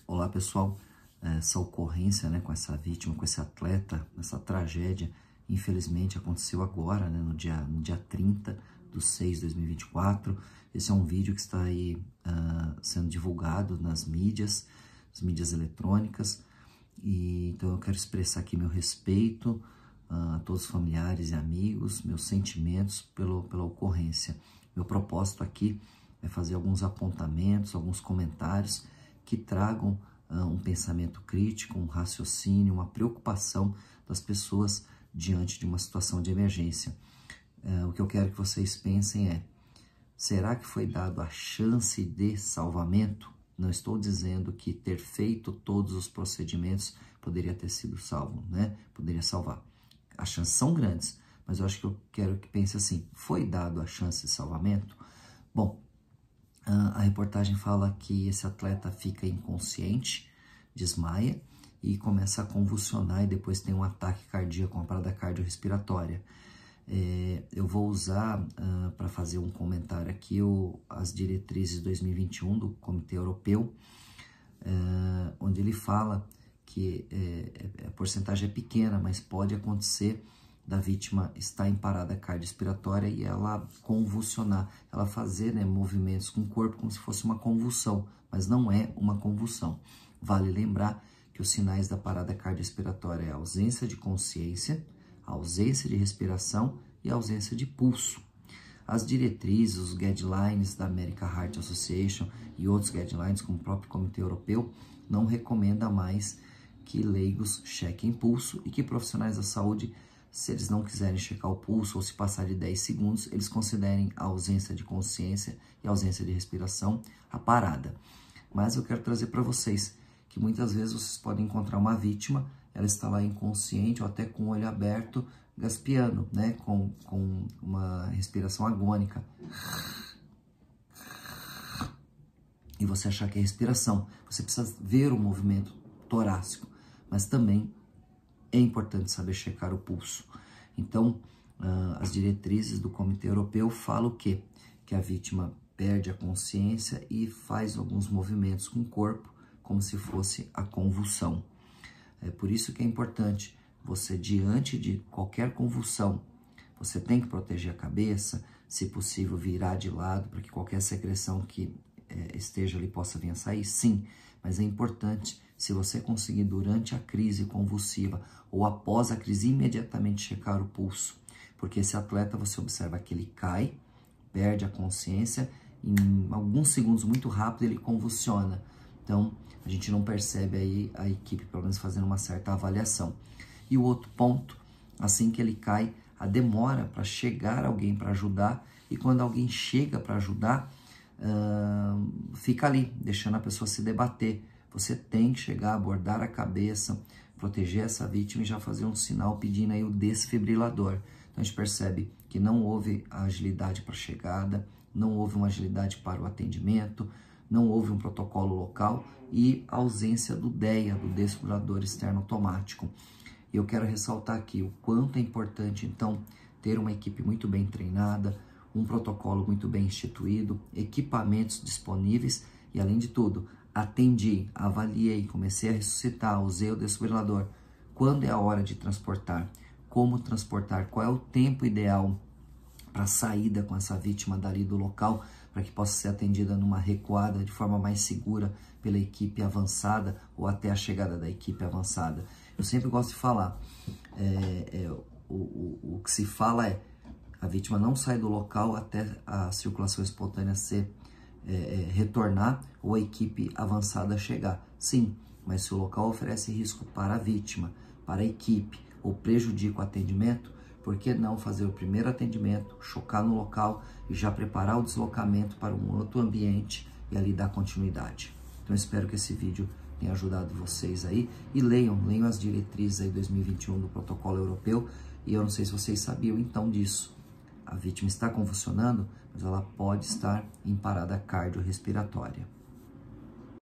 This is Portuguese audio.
Olá pessoal, essa ocorrência, né, com essa vítima, com esse atleta, essa tragédia, infelizmente aconteceu agora, né, no dia 30 de 6 de 2024. Esse é um vídeo que está aí sendo divulgado nas mídias, as mídias eletrônicas, e então eu quero expressar aqui meu respeito a todos os familiares e amigos, meus sentimentos pela ocorrência. Meu propósito aqui é fazer alguns apontamentos, alguns comentários que tragam um pensamento crítico, um raciocínio, uma preocupação das pessoas diante de uma situação de emergência. O que eu quero que vocês pensem é: será que foi dado a chance de salvamento? Não estou dizendo que ter feito todos os procedimentos poderia ter sido salvo, né? Poderia salvar. As chances são grandes, mas eu acho que eu quero que pense assim: foi dado a chance de salvamento? Bom, a reportagem fala que esse atleta fica inconsciente, desmaia e começa a convulsionar e depois tem um ataque cardíaco, uma parada cardiorrespiratória. Eu vou usar para fazer um comentário aqui as diretrizes 2021 do Comitê Europeu, onde ele fala que a porcentagem é pequena, mas pode acontecer da vítima estar em parada cardiorrespiratória e ela convulsionar, ela fazer, né, movimentos com o corpo como se fosse uma convulsão, mas não é uma convulsão. Vale lembrar que os sinais da parada cardiorrespiratória é a ausência de consciência, a ausência de respiração e a ausência de pulso. As diretrizes, os guidelines da American Heart Association e outros guidelines, como o próprio Comitê Europeu, não recomenda mais que leigos chequem pulso e que profissionais da saúde, se eles não quiserem checar o pulso ou se passar de 10 segundos, eles considerem a ausência de consciência e a ausência de respiração a parada. Mas eu quero trazer para vocês que muitas vezes vocês podem encontrar uma vítima, ela está lá inconsciente ou até com o olho aberto, gaspando, né, com uma respiração agônica. E você achar que é respiração. Você precisa ver o movimento torácico, mas também é importante saber checar o pulso. Então, as diretrizes do Comitê Europeu falam o quê? Que a vítima perde a consciência e faz alguns movimentos com o corpo, como se fosse a convulsão. É por isso que é importante você, diante de qualquer convulsão, você tem que proteger a cabeça, se possível virar de lado, para que qualquer secreção que esteja ali possa vir a sair, sim. Mas é importante, se você conseguir durante a crise convulsiva ou após a crise, imediatamente checar o pulso. Porque esse atleta, você observa que ele cai, perde a consciência, em alguns segundos muito rápido ele convulsiona. Então, a gente não percebe aí a equipe, pelo menos, fazendo uma certa avaliação. E o outro ponto, assim que ele cai, a demora para chegar alguém para ajudar, e quando alguém chega para ajudar, fica ali, deixando a pessoa se debater. Você tem que chegar, abordar a cabeça, proteger essa vítima e já fazer um sinal pedindo aí o desfibrilador. Então a gente percebe que não houve agilidade para a chegada, não houve uma agilidade para o atendimento, não houve um protocolo local e ausência do DEA, do desfibrilador externo automático. E eu quero ressaltar aqui o quanto é importante, então, ter uma equipe muito bem treinada, um protocolo muito bem instituído, equipamentos disponíveis e, além de tudo, atendi, avaliei, comecei a ressuscitar, usei o desfibrilador. Quando é a hora de transportar? Como transportar? Qual é o tempo ideal para a saída com essa vítima dali do local, para que possa ser atendida numa recuada de forma mais segura pela equipe avançada ou até a chegada da equipe avançada? Eu sempre gosto de falar, o que se fala é: a vítima não sai do local até a circulação espontânea retornar ou a equipe avançada chegar. Sim, mas se o local oferece risco para a vítima, para a equipe, ou prejudica o atendimento, por que não fazer o primeiro atendimento, chocar no local e já preparar o deslocamento para um outro ambiente e ali dar continuidade? Então eu espero que esse vídeo tenha ajudado vocês aí, e leiam as diretrizes aí 2021 do protocolo europeu. E eu não sei se vocês sabiam então disso. A vítima está convulsionando, mas ela pode estar em parada cardiorrespiratória.